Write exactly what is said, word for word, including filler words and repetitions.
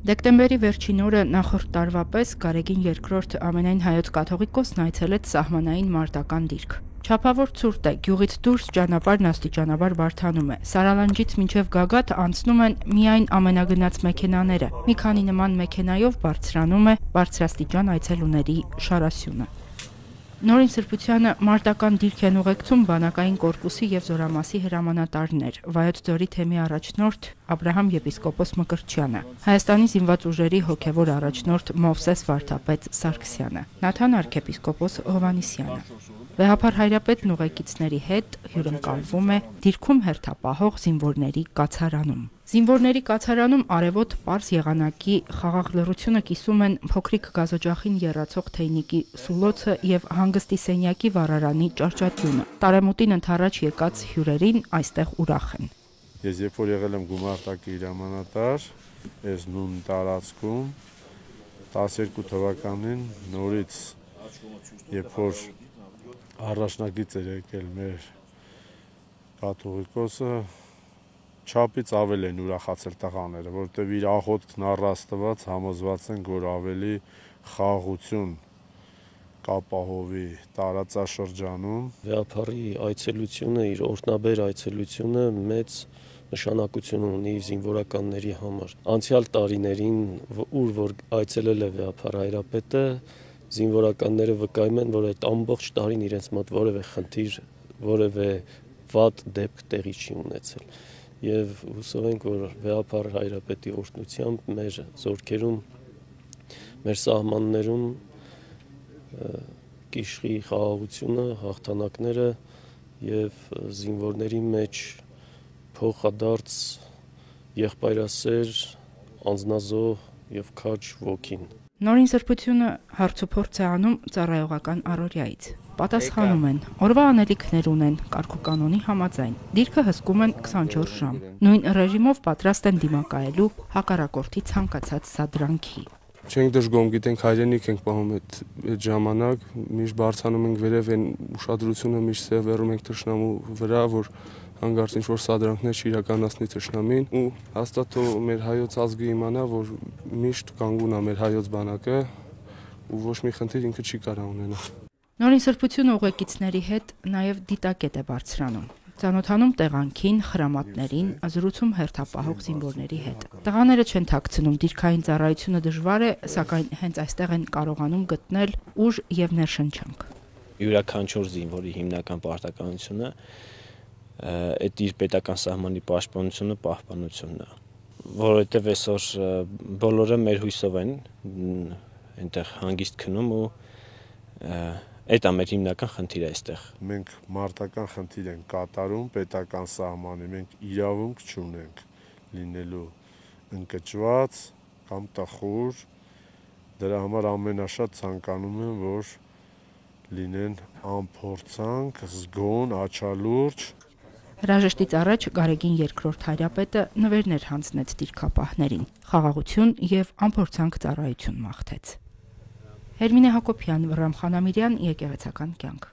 Դեկտեմբերի վերջին օրը նախորդ տարվա պես Գարեգին երկրորդ ամենայն հայոց կաթողիկոսն այցելեց սահմանային մարտական դիրք։ Չափավոր ցուրտ է, գյուղից դուրս ճանապարհն աստիճանաբար բարդանում է։ Սարալանջից մինչև Գագաթ անցնում են միայն ամենագնաց մեքենաները։ Մի քանի նման մեքենայով բարձրանում է բարձրաստիճան այցելուների շարասյունը։ Նորին Սրբությանը մարտական դիրք են ուղեկցում բանակային կորպուսի եւ զորամասի հրամանատարներ, Վայոց ձորի թեմի առաջնորդ Աբրահամ եպիսկոպոս Մկրտչյանը, Հայաստանի զինված ուժերի հոգեվոր առաջնորդ Մովսես Վարդապետ Սարգսյանը, Նաթան arczepiskopos Հովանիսյանը։ Վեհափար Հայրապետն ուղեկիցների հետ հյուրընկալվում է դիրքում հերթապահող զինվորների կացարանում։ Զինվորների կացարանում արևոտ պարզ եղանակի խաղաղ լռությունը կիսում են փոքրիկ գազօջախին եռացող թեյնիկի սուլոցը եւ հանգստի սենյակի վառարանի ճարճատյունը։ Տարեմուտին ընդառաջ եկած հյուրերին այստեղ ուրախ են։ Ես երբ որ եղել եմ գումարտակի հրամանատար, այս նույն տարածքում տասներկու թվականին նորից երբ որ առաջնագիծ էր եկել մեր կաթողիկոսը, չափից ավել են ուրախացել տղաները, որտեղ իր աղոթքն առաստված համոզված են, որ ավելի խաղաղություն կապահովի տարածաշրջանում։ Վեհափարի այցելությունը, իր օրհնաբեր այցելությունը մեծ նշանակություն ունի զինվորականների համար։ Անցյալ տարիներին, ուր որ այցելել է Վեհափար Հայրապետը, զինվորականները վկայում են, որ այդ ամբողջ տարին իրենց մոտ որևէ խնդիր, որևէ վատ դեպք տեղի չի ունեցել։ Եվ հուսով ենք, որ Վեհափար Հայրապետի օրհնությամբ մեր զորքերում, մեր սահմաններում կիշխի խաղաղությունը, հաղթանակները եւ զինվորների մեջ փոխադարձ եղբայրասեր, անձնազոհ եւ քաջ ոգին։ Նորին Սրբությունը հարցուփորձ է անում ծառայողական առօրյայից։ Պատասխանում են, օրվա անելիքներ ունեն, կարգուկանոնի համաձայն։ Դիրքը հսկում են քսանչորս ժամ։ Նույն ռեժիմով պատրաստ են դիմակայելու հակառակորդի ցանկացած սադրանքի։ Չենք դժգոհում, գիտենք հայրենիք ենք պահում այդ ժամանակ, միշտ բարձանում ենք վերև, այն ուշադրությունը միշտ սևեռում ենք թշնամու վրա, որ հանկարծ ինչ-որ սադրանքներ չիրականացնի թշնամին, ու հաստատ թող մեր հայոց ազգը իմանա, որ միշտ կանգուն է մեր հայոց բանակը, ու ոչ մի խնդիր ինքը չի կարող ունենալ։ Նորին Սրբությունը ուղեկիցների հետ նաև դիտակետ է բարձրանում։ Ծանոթանում տեղանքին, խրամատներին, զրուցում հերթապահող զինվորների հետ։ Տղաները չեն թաքցնում, դիրքային ծառայությունը դժվար է, սակայն հենց այստեղ են կարողանում գտնել ուժ եւ ներշնչանք։ Յուրաքանչյուր զինվորի հիմնական պարտականությունը այդ իր պետական սահմանի պաշտպանությունը, պահպանությունն է, որովհետեւ այսօր բոլորը մեր հույսով են այնտեղ հանգիստ քնում ու այդ է մեր հիմնական խնդիրը այստեղ։ Մենք մարտական խնդիր ենք կատարում պետական սահմանի, մենք իրավունք չունենք լինելու ընկճված կամ տխուր, դրա համար ամենաշատ ցանկանում եմ, որ լինեն անփորձանք, զգոն, աչալուրջ։ Հրաժեշտից առաջ Գարեգին երկրորդ Հայրապետը նվերներ հանձնեց դիրքապահներին, խաղաղություն եւ անփորձանք ծառայություն մաղթեց։ Հերմինե Հակոբյան, Վռամ Խանամիրյան, Եկեղեցական կյանք։